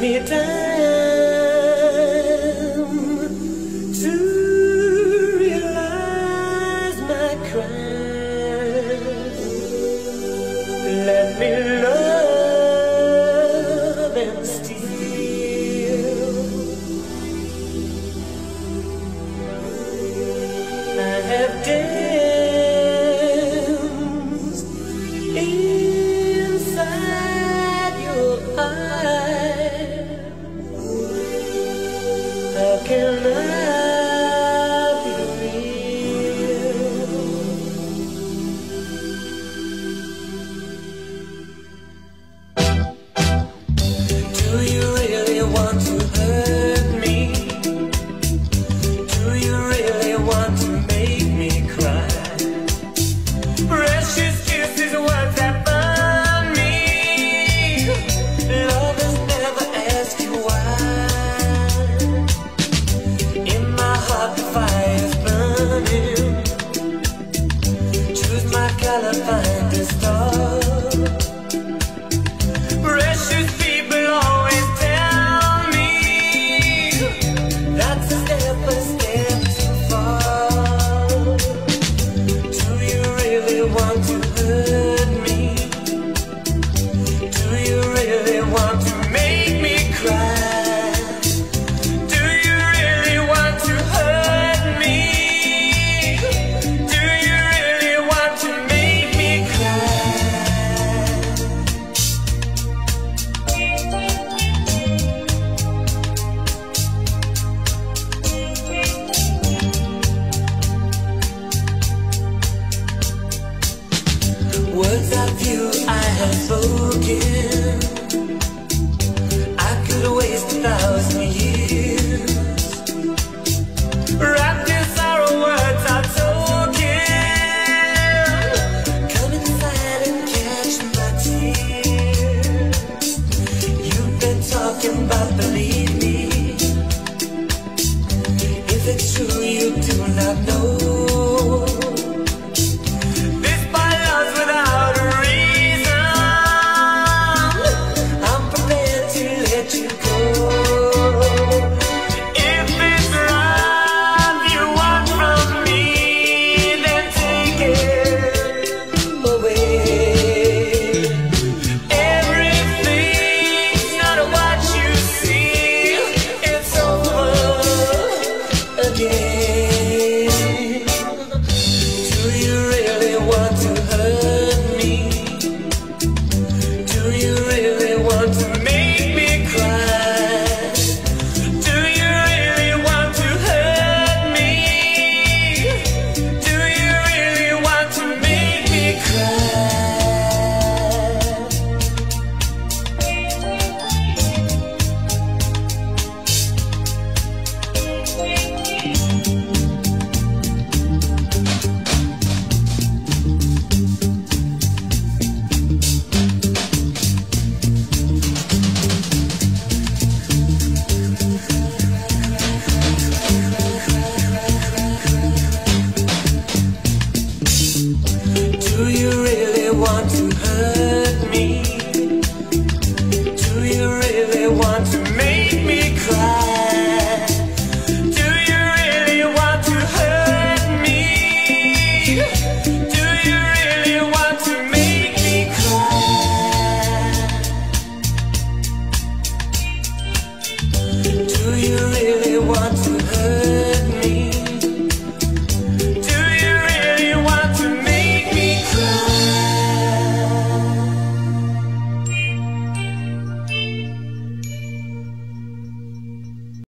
me time to realize my crime. Let me love and steal. I have danced inside your eyes. How can I be real? Do you really want to hurt me? Do you really want to make me cry? Precious kisses, words that burn me. Lovers never ask you why. In my heart the fire's burning. Choose my color, find a star. Precious people always tell me that's a step too far. Do you really want to hurt me? Do you really want to make me cry? Do you really want to hurt me? Do you really want to make me cry? Words of you I have spoken, I could waste 1,000 years. Wrapped in sorrow, words are token. Come inside and catch my tears. You've been talking about the